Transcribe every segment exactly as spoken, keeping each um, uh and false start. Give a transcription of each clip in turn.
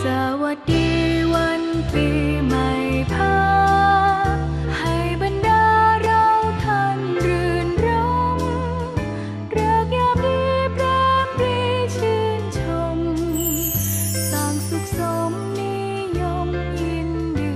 วัสดีวันปีใหม่พาให้บรรดาเราท่านรื่นรมเริกยามดีแปรปรีชื่นชมสร้างสุขสมนิยมยินดี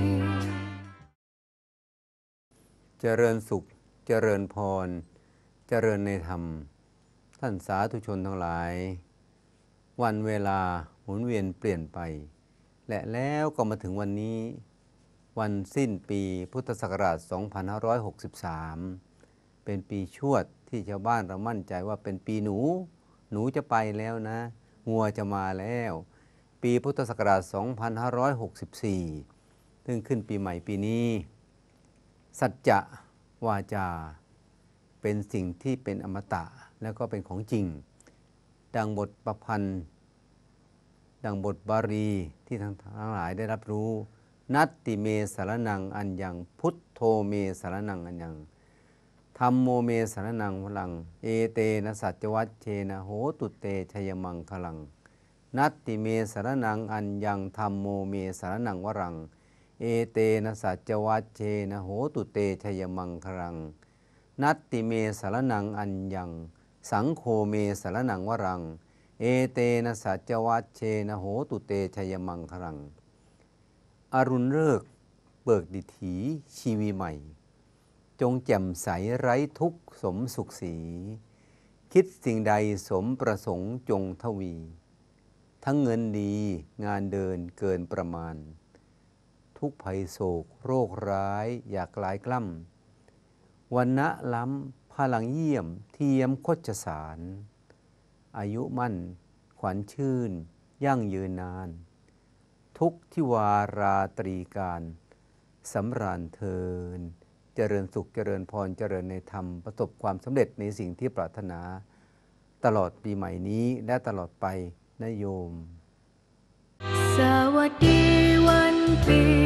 เจริญสุขเจริญพรเจริญในธรรมท่านสาธุชนทั้งหลายวันเวลาหมุนเวียนเปลี่ยนไปและแล้วก็มาถึงวันนี้วันสิ้นปีพุทธศักราชสองพันห้าร้อยหกสิบสามเป็นปีชวดที่ชาวบ้านเรามั่นใจว่าเป็นปีหนูหนูจะไปแล้วนะงัวจะมาแล้วปีพุทธศักราชสองพันห้าร้อยหกสิบสี่ซึ่งขึ้นปีใหม่ปีนี้สัจจะวาจาเป็นสิ่งที่เป็นอมตะแล้วก็เป็นของจริงดังบทประพันธ์ดังบทบาลีที่ทั้งทั้งหลายได้รับรู้นัตติเมสารนังอัญญังพุทโธเมสารนังอัญญังธัมโมเมสารนังพลังเอเตนะสัจวัชเชนะโหตุเตชยมังคลังนัตติเมสารนังอัญญังธัมโมเมสารนังวรังเอเตนะสัจวัชเชนะโหตุเตชยมังคลังนัตติเมสารนังอัญญังสังโฆเมสารนังวรังเอเตนะสัจวัชเชนะโหตุเตชยมังคลังอรุณฤกษ์เบิกดิถีชีวีใหม่จงแจ่มใสไร้ทุกข์สมสุขสีคิดสิ่งใดสมประสงค์จงทวีทั้งเงินดีงานเดินเกินประมาณทุกภัยโศกโรคร้ายอยากลายกล้ำวันณะล้ำพลังเยี่ยมเทียมโคจสารอายุมั่นขวัญชื่นยั่งยืนนานทุกทิวาราตรีการสำราญเทินเจริญสุขเจริญพรเจริญในธรรมประสบความสำเร็จในสิ่งที่ปรารถนาตลอดปีใหม่นี้และตลอดไปนะโยมสวัสดีวันปี